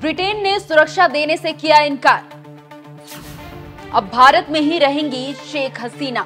Britain ने सुरक्षा देने से किया इनकार। अब भारत में ही रहेंगी शेख हसीना।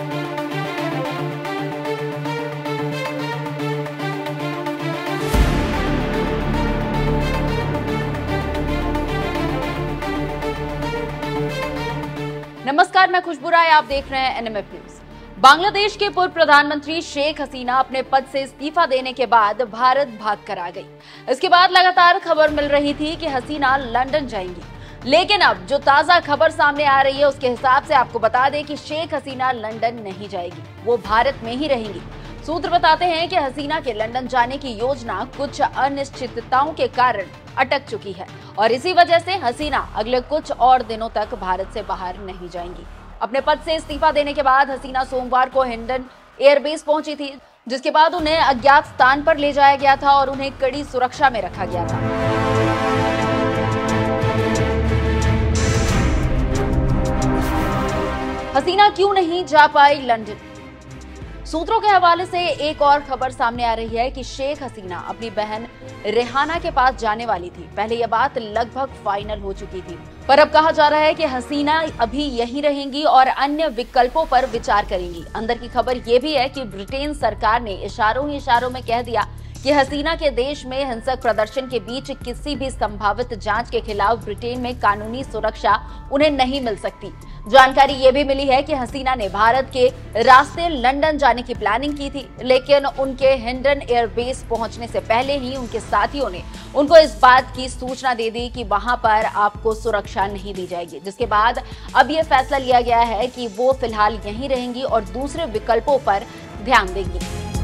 नमस्कार, मैं खुशबू राय, आप देख रहे हैं एनएमएफ न्यूज। बांग्लादेश के पूर्व प्रधानमंत्री शेख हसीना अपने पद से इस्तीफा देने के बाद भारत भाग कर आ गई। इसके बाद लगातार खबर मिल रही थी कि हसीना लंदन जाएंगी, लेकिन अब जो ताजा खबर सामने आ रही है उसके हिसाब से आपको बता दें कि शेख हसीना लंदन नहीं जाएगी, वो भारत में ही रहेंगी। सूत्र बताते हैं कि हसीना के लंदन जाने की योजना कुछ अनिश्चितताओं के कारण अटक चुकी है और इसी वजह से हसीना अगले कुछ और दिनों तक भारत से बाहर नहीं जाएंगी। अपने पद से इस्तीफा देने के बाद हसीना सोमवार को हिंडन एयरबेस पहुंची थी, जिसके बाद उन्हें अज्ञात स्थान पर ले जाया गया था और उन्हें कड़ी सुरक्षा में रखा गया था। हसीना क्यों नहीं जा पाई लंदन? सूत्रों के हवाले से एक और खबर सामने आ रही है कि शेख हसीना अपनी बहन रेहाना के पास जाने वाली थी। पहले यह बात लगभग फाइनल हो चुकी थी, पर अब कहा जा रहा है कि हसीना अभी यहीं रहेंगी और अन्य विकल्पों पर विचार करेंगी। अंदर की खबर यह भी है कि ब्रिटेन सरकार ने इशारों ही इशारों में कह दिया कि हसीना के देश में हिंसक प्रदर्शन के बीच किसी भी संभावित जांच के खिलाफ ब्रिटेन में कानूनी सुरक्षा उन्हें नहीं मिल सकती। जानकारी ये भी मिली है कि हसीना ने भारत के रास्ते लंदन जाने की प्लानिंग की थी, लेकिन उनके हिंडन एयरबेस पहुंचने से पहले ही उनके साथियों ने उनको इस बात की सूचना दे दी कि वहां पर आपको सुरक्षा नहीं दी जाएगी, जिसके बाद अब यह फैसला लिया गया है कि वो फिलहाल यहीं रहेंगी और दूसरे विकल्पों पर ध्यान देंगी।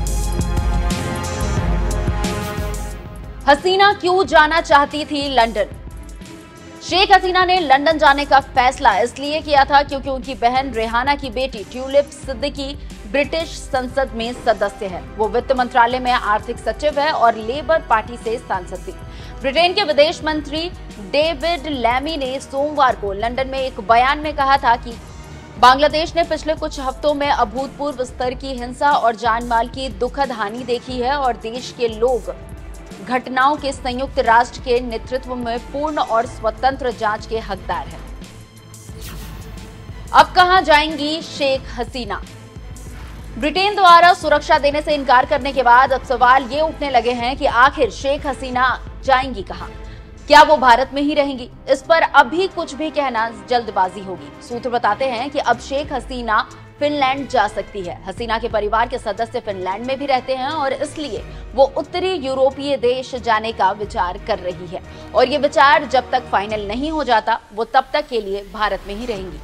हसीना क्यों जाना चाहती थी लंदन? शेख हसीना ने लंदन जाने का फैसला इसलिए किया था क्योंकि उनकी बहन रेहाना की बेटी ट्यूलिप सिद्दीकी ब्रिटिश संसद में सदस्य है। वो वित्त मंत्रालय में आर्थिक सचिव है और लेबर पार्टी से सांसद थी। ब्रिटेन के विदेश मंत्री डेविड लैमी ने सोमवार को लंदन में एक बयान में कहा था कि बांग्लादेश ने पिछले कुछ हफ्तों में अभूतपूर्व स्तर की हिंसा और जानमाल की दुखद हानि देखी है और देश के लोग घटनाओं के संयुक्त राष्ट्र के नेतृत्व में पूर्ण और स्वतंत्र जांच के हकदार हैं। अब कहां जाएंगी शेख हसीना? ब्रिटेन द्वारा सुरक्षा देने से इनकार करने के बाद अब सवाल ये उठने लगे हैं कि आखिर शेख हसीना जाएंगी कहां? क्या वो भारत में ही रहेंगी? इस पर अभी कुछ भी कहना जल्दबाजी होगी। सूत्र बताते हैं कि अब शेख हसीना फिनलैंड जा सकती है। हसीना के परिवार के सदस्य फिनलैंड में भी रहते हैं और इसलिए वो उत्तरी यूरोपीय देश जाने का विचार कर रही है और ये विचार जब तक फाइनल नहीं हो जाता वो तब तक के लिए भारत में ही रहेंगी।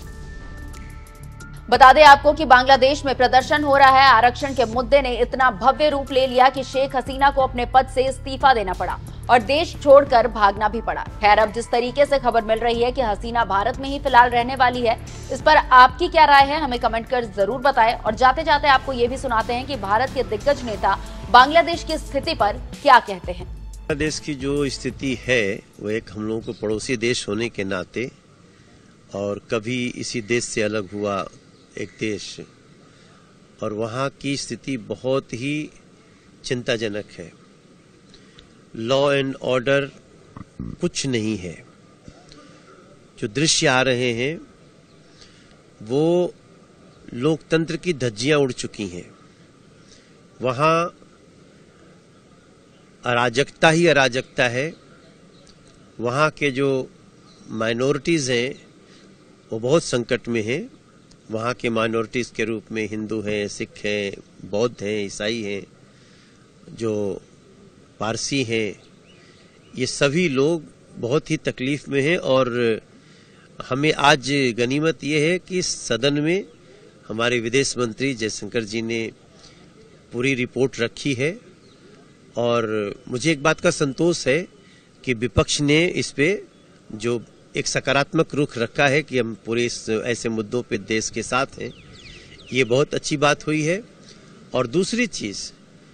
बता दें आपको कि बांग्लादेश में प्रदर्शन हो रहा है। आरक्षण के मुद्दे ने इतना भव्य रूप ले लिया कि शेख हसीना को अपने पद से इस्तीफा देना पड़ा और देश छोड़कर भागना भी पड़ा। खैर, अब जिस तरीके से खबर मिल रही है कि हसीना भारत में ही फिलहाल रहने वाली है, इस पर आपकी क्या राय है हमें कमेंट कर जरूर बताएं। और जाते जाते आपको ये भी सुनाते हैं कि भारत के दिग्गज नेता बांग्लादेश की स्थिति पर क्या कहते हैं। बांग्लादेश की जो स्थिति है वो एक हम लोगों को पड़ोसी देश होने के नाते और कभी इसी देश से अलग हुआ एक देश, और वहाँ की स्थिति बहुत ही चिंताजनक है। लॉ एंड ऑर्डर कुछ नहीं है। जो दृश्य आ रहे हैं वो लोकतंत्र की धज्जियां उड़ चुकी हैं। वहां अराजकता ही अराजकता है। वहां के जो माइनॉरिटीज हैं वो बहुत संकट में हैं। वहां के माइनॉरिटीज के रूप में हिंदू हैं, सिख हैं, बौद्ध हैं, ईसाई हैं, जो पारसी हैं, ये सभी लोग बहुत ही तकलीफ में हैं। और हमें आज गनीमत ये है कि सदन में हमारे विदेश मंत्री जयशंकर जी ने पूरी रिपोर्ट रखी है और मुझे एक बात का संतोष है कि विपक्ष ने इस पे जो एक सकारात्मक रुख रखा है कि हम पूरे ऐसे मुद्दों पे देश के साथ हैं, ये बहुत अच्छी बात हुई है। और दूसरी चीज,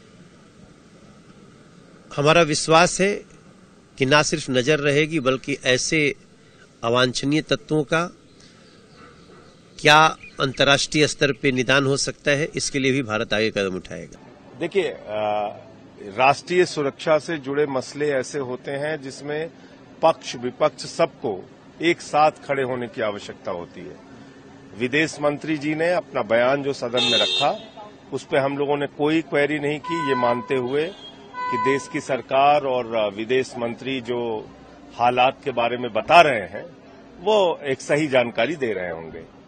हमारा विश्वास है कि ना सिर्फ नजर रहेगी बल्कि ऐसे अवांछनीय तत्वों का क्या अंतर्राष्ट्रीय स्तर पे निदान हो सकता है, इसके लिए भी भारत आगे कदम उठाएगा। देखिए, राष्ट्रीय सुरक्षा से जुड़े मसले ऐसे होते हैं जिसमें पक्ष विपक्ष सबको एक साथ खड़े होने की आवश्यकता होती है। विदेश मंत्री जी ने अपना बयान जो सदन में रखा उस पर हम लोगों ने कोई क्वेरी नहीं की, ये मानते हुए कि देश की सरकार और विदेश मंत्री जो हालात के बारे में बता रहे हैं वो एक सही जानकारी दे रहे होंगे।